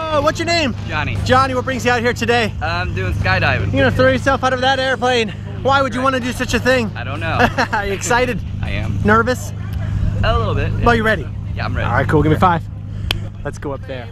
Whoa, what's your name? Johnny. Johnny, what brings you out here today? I'm doing skydiving. You're gonna throw yourself out of that airplane. Why would you want to do such a thing? I don't know. Are you excited? I am. Nervous? A little bit. Yeah. Well, you ready? Yeah, I'm ready. All right, cool. Give me 5. Let's go up there.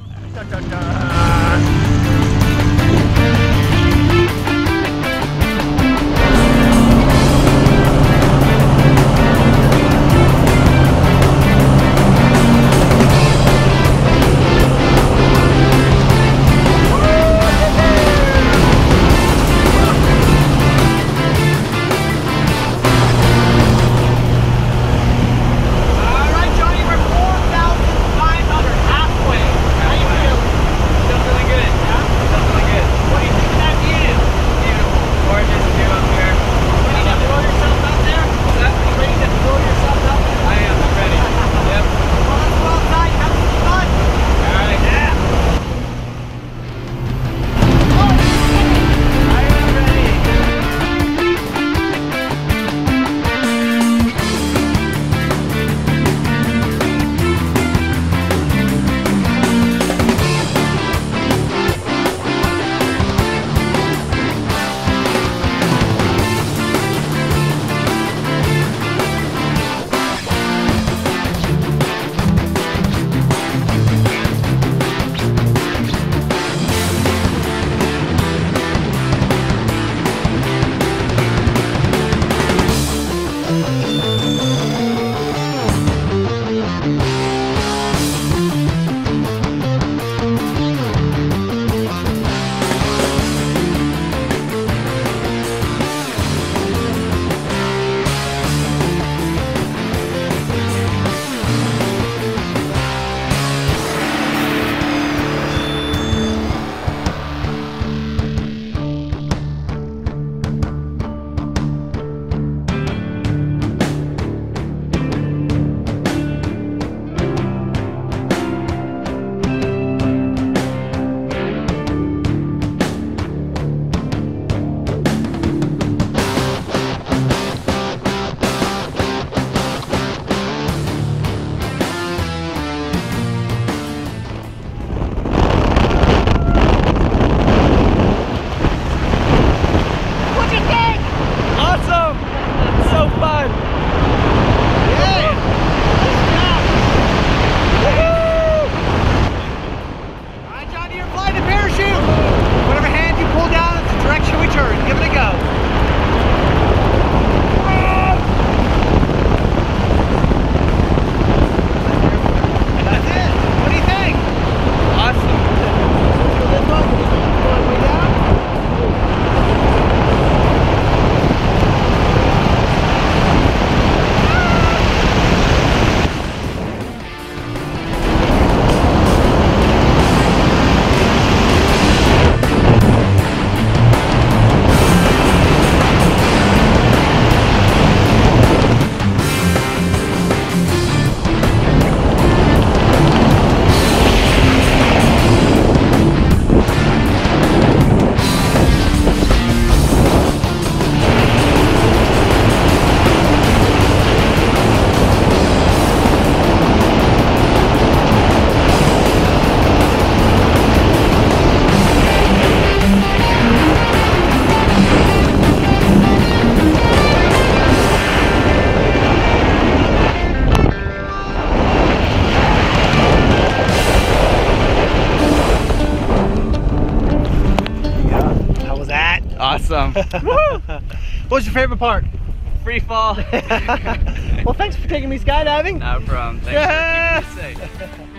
Awesome. What was your favorite part? Free fall. Well, thanks for taking me skydiving. No problem. Thanks for keeping me safe.